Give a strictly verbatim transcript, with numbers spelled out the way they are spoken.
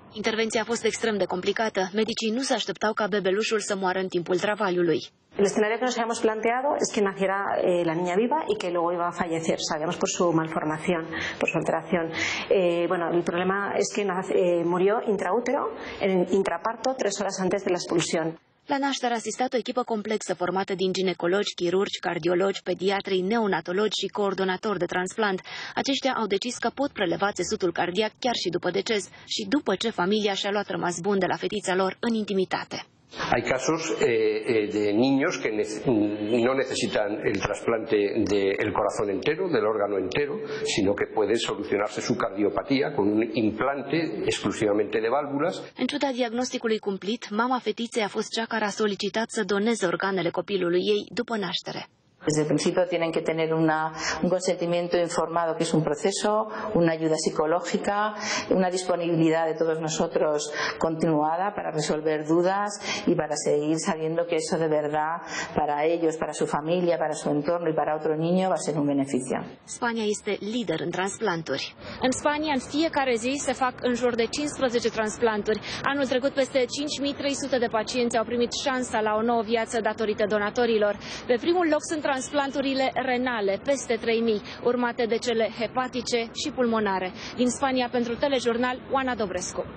Intervenția a fost extrem de complicată. Medicii nu se așteptau ca bebelușul să moară în timpul travaliului. El escenario que nos habíamos planteado es que naciera eh, la niña viva y que luego iba a fallecer, sabíamos por su malformación, por su alteración. Eh, bueno, el problema es que nace, eh, murió intraútero, en intraparto, tres horas antes de la expulsión. La naștere a asistat o echipă complexă formată din ginecologi, chirurgi, cardiologi, pediatri, neonatologi și coordonatori de transplant. Aceștia au decis că pot preleva țesutul cardiac chiar și după deces și după ce familia și-a luat rămas bun de la fetița lor în intimitate. Hay casos eh, de niños que ne no necesitan el trasplante del corazón entero, del órgano entero, sino que puede solucionarse su cardiopatía con un implante exclusivamente de válvulas. În ciuda diagnosticului cumplit, mama fetiței a fost cea care a solicitat să doneze organele copilului ei după naștere. Desde el principio tienen que tener una, un consentimiento informado, que es un proceso, una ayuda psicológica, una disponibilidad de todos nosotros continuada para resolver dudas y para seguir sabiendo que eso de verdad para ellos, para su familia, para su entorno y para otro niño va a ser un beneficio. Spania este lider în transplanturi. În Spania, în fiecare zi se fac în jur de cincisprezece transplanturi. Anul trecut, peste cinci mii trei sute de pacienți au primit șansa la o nouă viață datorită donatorilor. Pe primul loc sunt transplanturile renale, peste trei mii, urmate de cele hepatice și pulmonare. Din Spania, pentru Telejurnal, Oana Dobrescu.